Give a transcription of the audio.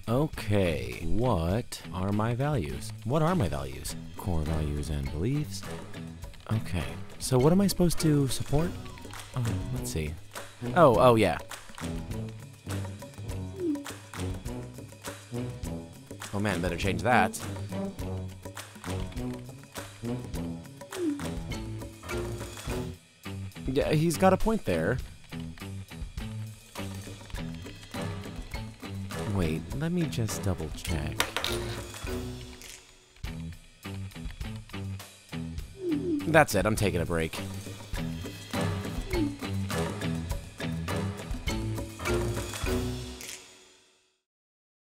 Okay, what are my values? What are my values? Core values and beliefs. Okay, so what am I supposed to support? Let's see. Oh, yeah. Oh man, better change that. Yeah, he's got a point there. Wait, let me just double check. That's it, I'm taking a break.